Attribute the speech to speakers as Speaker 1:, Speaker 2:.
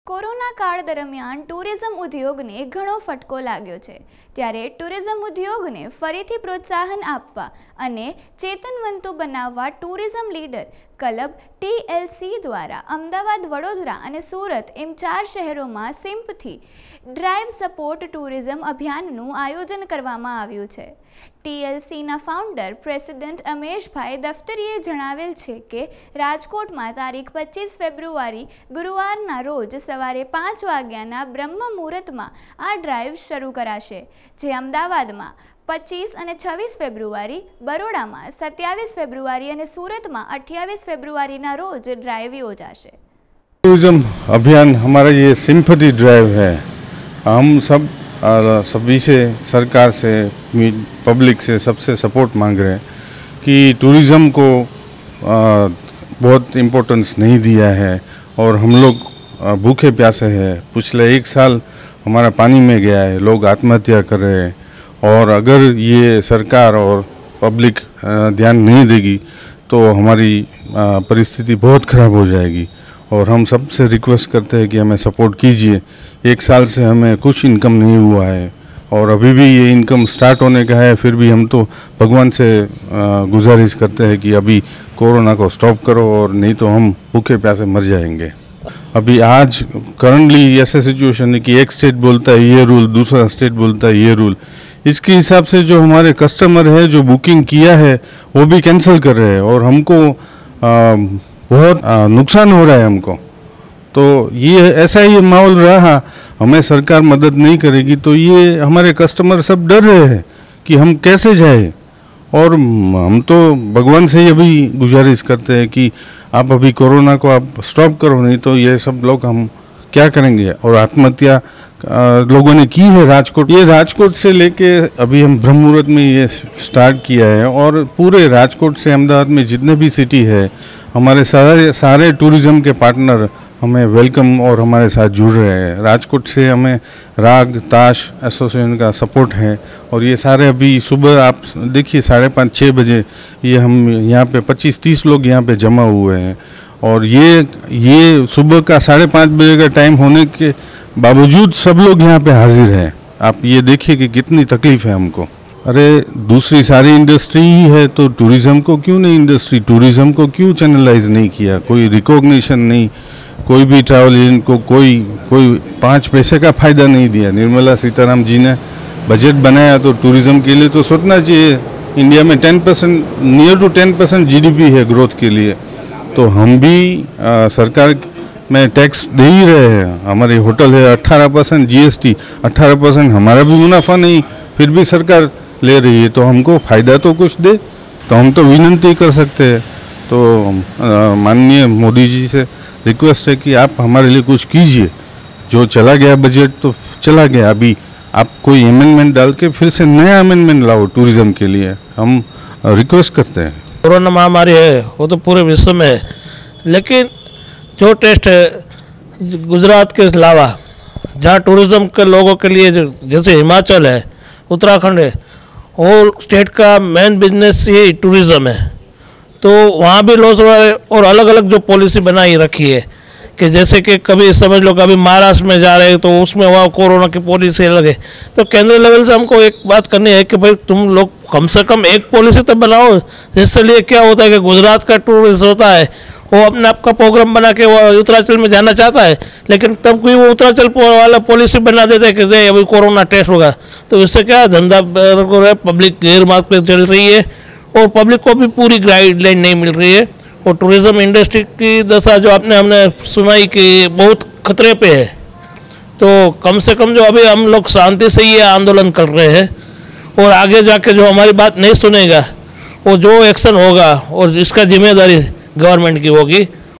Speaker 1: Corona કાળ દરમિયાન tourism ઉદ્યોગને ઘણો ફટકો લાગ્યો છે, ત્યારે ટુરિઝમ ઉદ્યોગને ફરીથી પ્રોત્સાહન આપવા અને ચેતનવંતો બનાવવા ટુરિઝમ લીડર ક્લબ TLC દ્વારા અમદાવાદ, વડોદરા અને સુરત એમ 4 શહેરોમાં સિમ્પથી ડ્રાઈવ સપોર્ટ ટુરિઝમ અભિયાનનું આયોજન કરવામાં આવ્યું છે। TLCના ફાઉન્ડર પ્રેસિડેન્ટ અમેશભાઈ દફતરીએ જણાવેલ છે કે રાજકોટમાં તારીખ 25 ફેબ્રુઆરી ગુરુવારના રોજ સવારે 5 વાગ્યાના બ્રહ્મ મુહૂર્તમાં આ ડ્રાઈવ શરૂ કરાશે, જે અમદાવાદમાં 25 અને 26 ફેબ્રુઆરી, બરોડામાં 27 ફેબ્રુઆરી અને સુરતમાં 28 ફેબ્રુઆરીના રોજ ड्राइव योजाશે।
Speaker 2: टूरिज्म अभियान हमारा ये सिंपथी ड्राइव है। हम सभी से, सरकार से, पब्लिक से, सबसे सपोर्ट मांग रहे हैं कि टूरिज़्म को बहुत इम्पोर्टेंस नहीं दिया है और हम लोग भूखे प्यासे हैं। पिछले 1 साल हमारा पानी में गया है, लोग आत्महत्या कर रहे हैं और अगर ये सरकार और पब्लिक ध्यान नहीं देगी तो हमारी परिस्थिति बहुत ख़राब हो जाएगी। और हम सबसे रिक्वेस्ट करते हैं कि हमें सपोर्ट कीजिए। 1 साल से हमें कुछ इनकम नहीं हुआ है और अभी भी ये इनकम स्टार्ट होने का है, फिर भी हम तो भगवान से गुजारिश करते हैं कि अभी कोरोना को स्टॉप करो और नहीं तो हम भूखे प्यासे मर जाएंगे। अभी आज करंटली ऐसा सिचुएशन है कि एक स्टेट बोलता है ये रूल, दूसरा स्टेट बोलता है ये रूल। इसके हिसाब से जो हमारे कस्टमर है, जो बुकिंग किया है, वो भी कैंसिल कर रहे हैं और हमको बहुत नुकसान हो रहा है हमको। तो ये ऐसा ही माहौल रहा, हमें सरकार मदद नहीं करेगी तो ये हमारे कस्टमर सब डर रहे हैं कि हम कैसे जाए। और हम तो भगवान से ही अभी गुजारिश करते हैं कि आप अभी कोरोना को आप स्टॉप करो, नहीं तो ये सब लोग हम क्या करेंगे। और आत्महत्या लोगों ने की है राजकोट, ये राजकोट से लेके अभी हम ब्रह्म मुहूर्त में ये स्टार्ट किया है और पूरे राजकोट से अहमदाबाद में जितने भी सिटी है, हमारे सारे टूरिज़्म के पार्टनर हमें वेलकम और हमारे साथ जुड़ रहे हैं। राजकोट से हमें राग ताश एसोसिएशन का सपोर्ट है और ये सारे अभी सुबह आप देखिए 5:30-6 बजे ये हम यहाँ पे 25-30 लोग यहाँ पे जमा हुए हैं और ये सुबह का 5:30 बजे का टाइम होने के बावजूद सब लोग यहाँ पे हाजिर हैं। आप ये देखिए कि कितनी तकलीफ़ है हमको। अरे दूसरी सारी इंडस्ट्री ही है तो टूरिज़्म को क्यों नहीं, टूरिज़्म को क्यों चैनलाइज नहीं किया, कोई रिकॉग्निशन नहीं, कोई भी ट्रैवल एजेंट को कोई 5 पैसे का फ़ायदा नहीं दिया। निर्मला सीताराम जी ने बजट बनाया तो टूरिज़्म के लिए तो सोचना चाहिए। इंडिया में 10%, नियर टू 10% GDP है ग्रोथ के लिए, तो हम भी सरकार में टैक्स दे ही रहे हैं। हमारी होटल है 18% GST, 18% हमारा भी मुनाफा नहीं, फिर भी सरकार ले रही है, तो हमको फ़ायदा तो कुछ दे। तो हम तो विनती कर सकते हैं। तो माननीय मोदी जी से रिक्वेस्ट है कि आप हमारे लिए कुछ कीजिए। जो चला गया बजट तो चला गया, अभी आप कोई अमेंडमेंट डाल के फिर से नया अमेंडमेंट लाओ टूरिज़्म के लिए, हम रिक्वेस्ट करते हैं।
Speaker 3: कोरोना महामारी है वो तो पूरे विश्व में है, लेकिन जो टेस्ट है गुजरात के अलावा जहाँ टूरिज़्म के लोगों के लिए जैसे हिमाचल है, उत्तराखंड है, वो स्टेट का मेन बिजनेस ये टूरिज़्म है। तो वहाँ भी लोग और अलग अलग जो पॉलिसी बनाई रखी है कि जैसे कि कभी समझ लो कभी महाराष्ट्र में जा रहे हैं तो उसमें वहाँ कोरोना की पॉलिसी अलग है। तो केंद्र लेवल से हमको एक बात करनी है कि भाई तुम लोग कम से कम एक पॉलिसी तो बनाओ। जिससे लिए क्या होता है कि गुजरात का टूरिस्ट होता है वो अपने आप का प्रोग्राम बना के वो उत्तरांचल में जाना चाहता है, लेकिन तब कोई वो उत्तरांचल वाला पॉलिसी बना देता है कि अभी कोरोना टेस्ट होगा। तो इससे क्या धंधा पब्लिक गैर मार्ग पे चल रही है और पब्लिक को भी पूरी गाइडलाइन नहीं मिल रही है। और टूरिज़्म इंडस्ट्री की दशा जो हमने सुनाई कि बहुत खतरे पे है। तो कम से कम जो अभी हम लोग शांति से ये आंदोलन कर रहे हैं और आगे जाके जो हमारी बात नहीं सुनेगा वो जो एक्शन होगा और इसका जिम्मेदारी गवर्नमेंट की होगी।